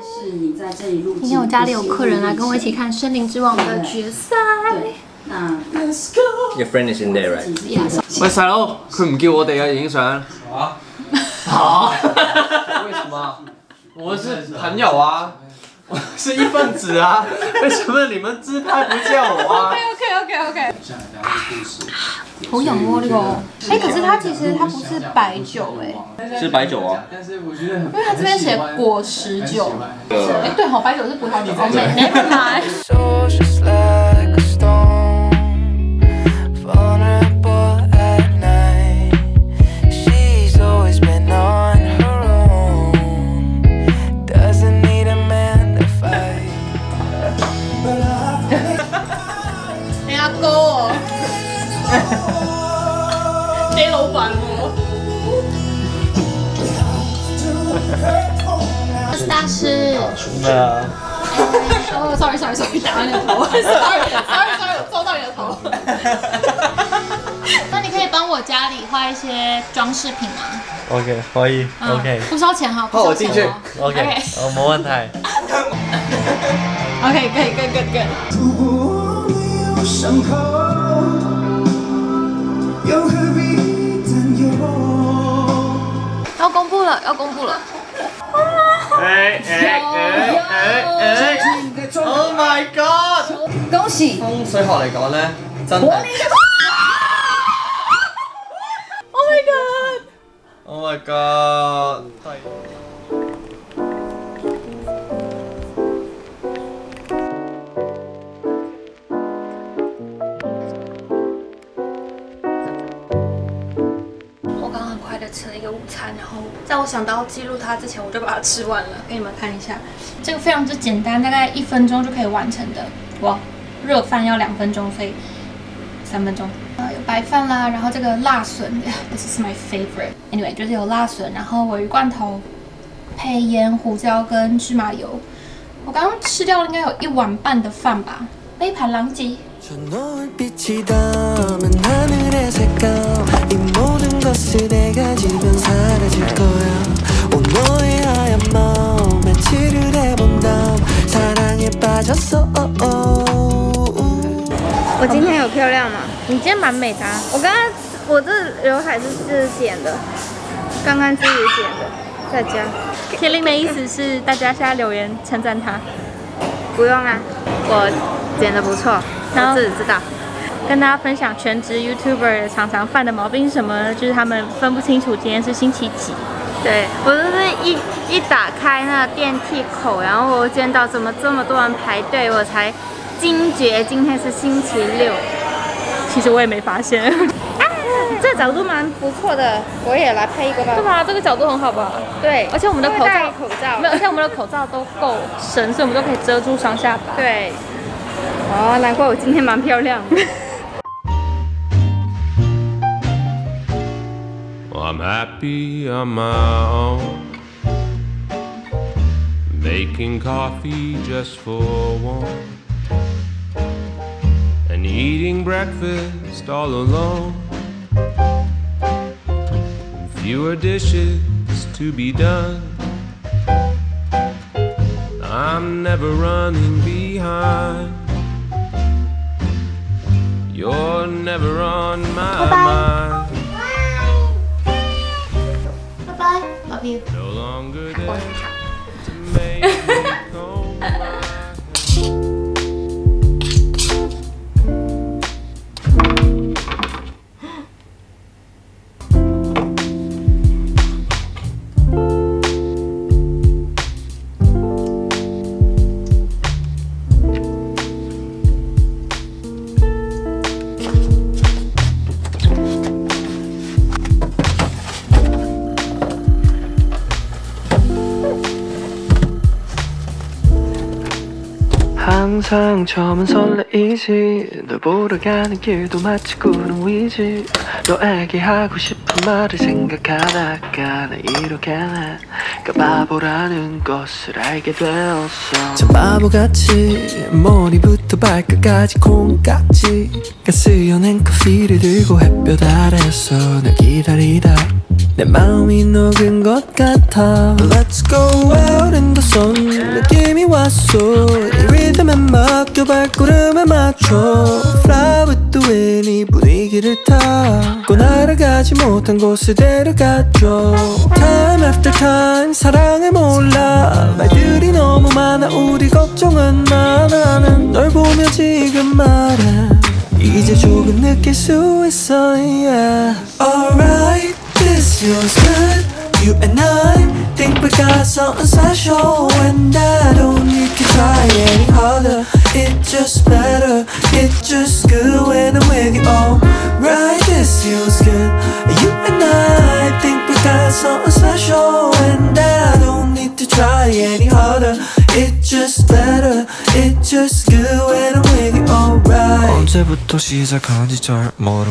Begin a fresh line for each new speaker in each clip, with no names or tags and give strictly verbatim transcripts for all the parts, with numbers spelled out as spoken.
是你在这里录制。
今天我家里有客人来跟我一起看《森林之王》的决赛。
那
Let's go。Your friend is in there, right?
Yes。
喂，細佬，佢唔叫我哋啊影相。啊？啊？為什麼？我是朋友啊，我是一份子啊，為什麼你們自拍不叫我啊
？OK OK OK OK。好飲喎呢個，哎，可是它其實它不是白酒哎，
是白酒啊。
因為它這邊寫果實酒。哎，對好，白酒是葡萄酒。Never mind。J 老闆喎，大師。咩啊？哦 ，sorry sorry sorry， 打到你的頭 ，sorry sorry sorry， 我撞到你的頭。那你可以幫我家裡畫一些裝飾品嗎
？OK， 可以 ，OK。
不收錢哈，不收錢哦。
OK， 哦，冇問題。
OK， 可以，可以，可以，可以。要公布了，要公布了！
哎哎哎哎哎 ！Oh my god！
恭喜！
風水學嚟講咧，真係。
Oh my god！
Oh my god！
吃了一个午餐，然后在我想到记录它之前，我就把它吃完了，给你们看一下。这个非常之简单，大概一分钟就可以完成的。哇，热饭要两分钟，所以三分钟。啊，有白饭啦，然后这个辣笋 ，this is my favorite。Anyway， 就是有辣笋，然后鲔鱼罐头，配盐、胡椒跟芝麻油。我刚刚吃掉了应该有一碗半的饭吧，杯盘狼藉。 것을 내가 지면 사라질 거야. 온 너의 하얀 마음에 칠을 해본 다음 사랑에 빠졌어.
我今天有漂亮吗？
你今天蛮美的、啊。
我刚刚我这刘海是自己剪的，刚刚自己剪的，在家。
天令的意思是大家现在留言称赞他。
不用啊，我剪得不错，我自己知道。
跟大家分享全职 YouTuber 常常犯的毛病是什么？就是他们分不清楚今天是星期几。
对我就是一一打开那个电梯口，然后我见到怎么这么多人排队，我才惊觉今天是星期六。
其实我也没发现。
啊，这个角度蛮不错的，我也来配一个吧。
对吧？这个角度很好吧？对，而且我们的口罩，
口罩
没有，而且我们的口罩都够深，所以我们都可以遮住双下巴。
对。哦，难怪我今天蛮漂亮的。
I'm happy on my own, making coffee just for one, and eating breakfast all alone. Fewer dishes to be done. I'm never running behind. You're never on my mind.
Love you.
No longer there to make me comb my hair.
항상 처음은 설레이지 널 보러 가는 길도 마치 구름 위지 너에게 하고 싶은 말을 생각하다가 나 이렇게 내가 바보라는 것을 알게 되었어 참 바보같이 머리부터 발끝까지 콩깍지 가스연한 커피를 들고 햇볕 아래서 널 기다리다 내 마음이 녹은 것 같아 Let's go out in the sun 내 목소리 리듬에 맡겨 발걸음에 맞춰 Fly with the wind 이 분위기를 타고 날아가지 못한 곳에 데려가줘 Time after time 사랑을 몰라 말들이 너무 많아 우리 걱정은 마 나는 널 보며 지금 말해 이제 조금 느낄 수 있어 yeah. Alright, this feels good You and I think we got something special And I don't need to try any harder It's just better, it's just good when I'm with you Alright, this feels good You and I think we got something special And I don't need to try any harder It's just better, it's just good when I'm with you alright
언제부터 시작한지 잘 모르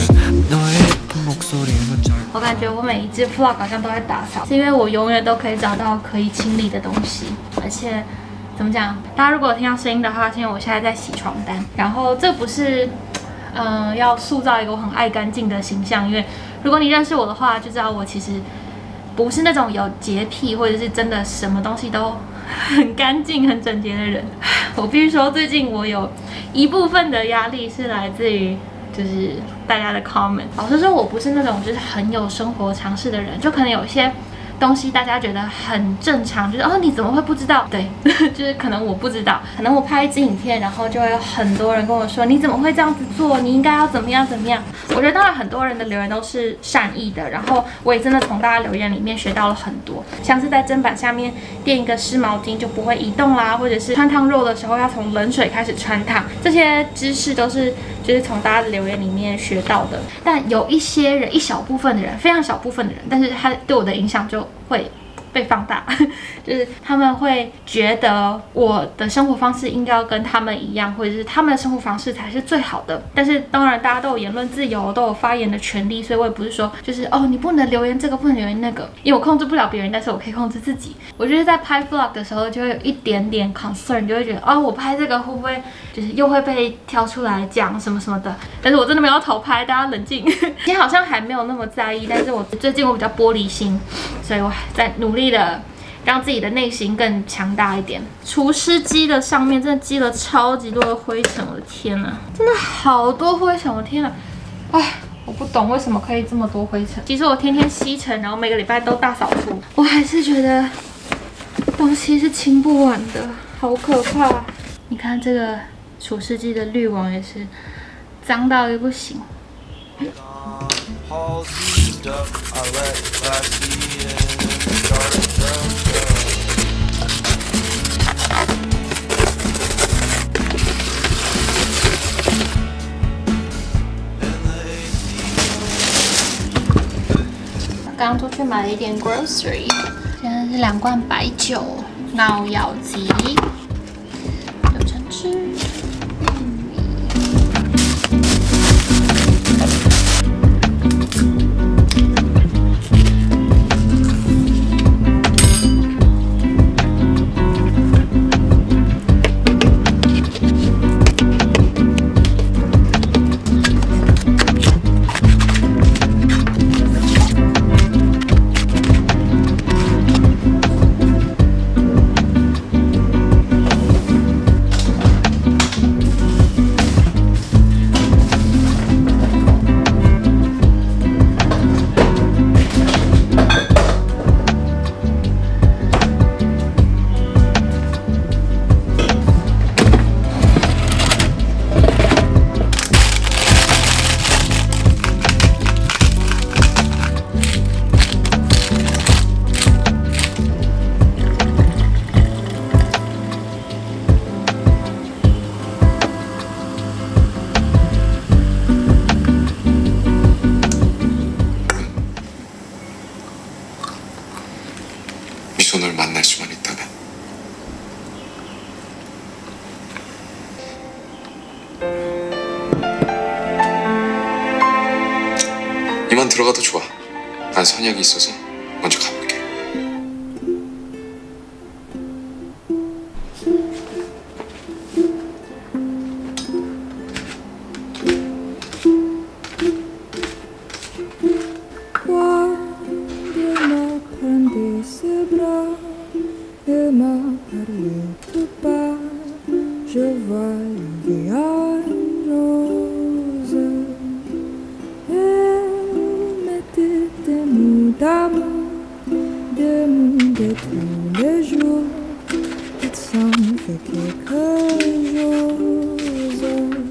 너의 예쁜 목소리는 잘
我感觉我每一支 vlog 好像都在打扫，是因为我永远都可以找到可以清理的东西，而且怎么讲？大家如果有听到声音的话，是因为我现在在洗床单。然后这不是，嗯、呃，要塑造一个我很爱干净的形象，因为如果你认识我的话，就知道我其实不是那种有洁癖或者是真的什么东西都很干净、很整洁的人。我必须说，最近我有一部分的压力是来自于。就是大家的 comment， 老实说，我不是那种就是很有生活常识的人，就可能有一些东西大家觉得很正常，就是哦你怎么会不知道？对，就是可能我不知道，可能我拍一支影片，然后就会有很多人跟我说你怎么会这样子做？你应该要怎么样怎么样？我觉得当然很多人的留言都是善意的，然后我也真的从大家留言里面学到了很多，像是在砧板下面垫一个湿毛巾就不会移动啦，或者是穿烫肉的时候要从冷水开始穿烫，这些知识都是就是从大家的留言里面学到的。但有一些人，一小部分的人，非常小部分的人，但是他对我的影响就会被放大，就是他们会觉得我的生活方式应该要跟他们一样，或者是他们的生活方式才是最好的。但是当然，大家都有言论自由，都有发言的权利，所以我也不是说就是哦，你不能留言这个，不能留言那个，因为我控制不了别人，但是我可以控制自己。我觉得在拍 vlog 的时候，就会有一点点 concern， 就会觉得哦，我拍这个会不会就是又会被挑出来讲什么什么的？但是我真的没有偷拍，大家冷静。今天好像还没有那么在意，但是我最近我比较玻璃心，所以我在努力的让自己的内心更强大一点。除湿机的上面真的积了超级多的灰尘，我的天哪，真的好多灰尘，我的天哪！哎，我不懂为什么可以这么多灰尘。其实我天天吸尘，然后每个礼拜都大扫除，我还是觉得东西是清不完的，好可怕。你看这个除湿机的滤网也是脏到一个不行。刚出去买了一点 grocery， 现在是两罐白酒、闹药鸡、柳橙汁。
미소를 만날 수만 있다면 이만 들어가도 좋아. 난 선약이 있어서 먼저 가볼게.
음악 parlais tout bas, je vois le visage rose. Elle mettait des mots d'amour, des mots de tous les jours. Il s'en fait quelque chose.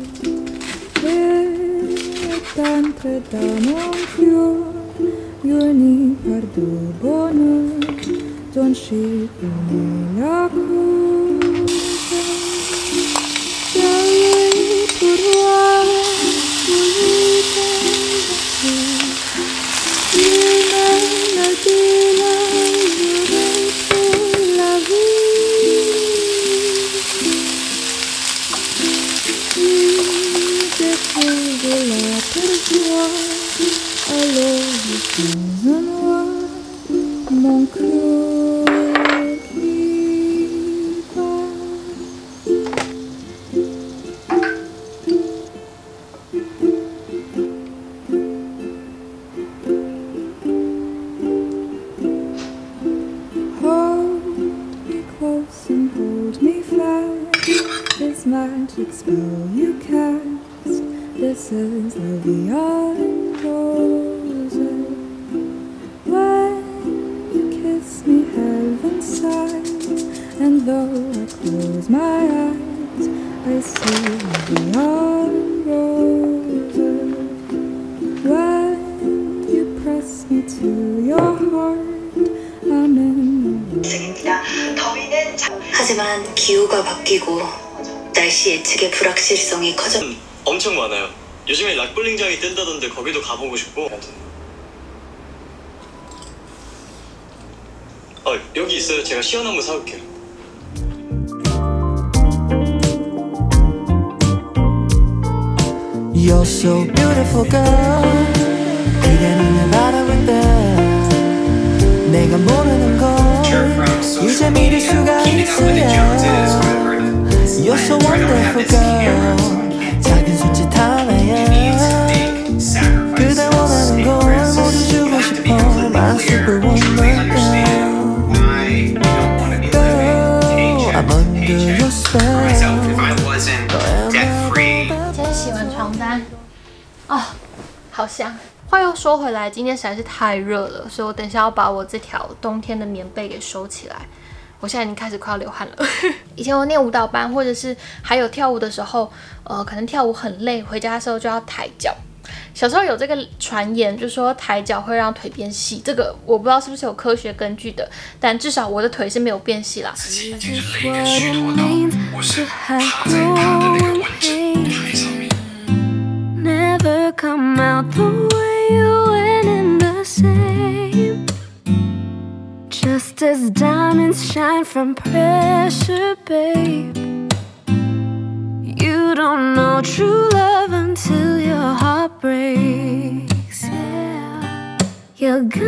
Elle est entrée dans mon cœur, unie par du bonheur, dont j'ai connu la cause. J'allais pour voir, pour lui faire il m'a dit là, j'aurais pour la vie. Si j'ai trouvé la perjoie, alors je suis un noir, mon cœur qui bat. Hold me close and hold me fast, this magic spell you cast, this is la vie en rose. When you kiss me heaven sighs, and though I close my eyes, I see la vie en rose. When you press me to your heart, I'm in the
더위는 하지만 기후가 바뀌고 날씨 예측의 불확실성이 커져.
엄청 많아요. 요즘에 락블링장이 뜬다던데 거기도 가보고 싶고. 어, 여기 있어요. 제가 시원한 거 사올게요.
You're so beautiful girl, 그대 눈을 바라볼 때 내가 모르는 걸 이제 믿을 수가 있어요. You're so wonderful girl, 작은 손짓 하나에 그대 원하는 걸 모두 주고 싶어. My superwoman girl, I'm under your spell.
今天洗完床单，啊，好香。话又说回来，今天实在是太热了，所以我等一下要把我这条冬天的棉被给收起来。我现在已经开始快要流汗了。以前我念舞蹈班，或者是还有跳舞的时候，呃，可能跳舞很累，回家的时候就要抬脚。小时候有这个传言，就说抬脚会让腿变细，这个我不知道是不是有科学根据的，但至少我的腿是没有变细啦。自己就是累得虚脱到我是趴在他的那个位置抬上面。
Never come out the way you went in the same. Just as diamonds shine from pressure, babe. You don't know true love until your heart breaks. Yeah, you're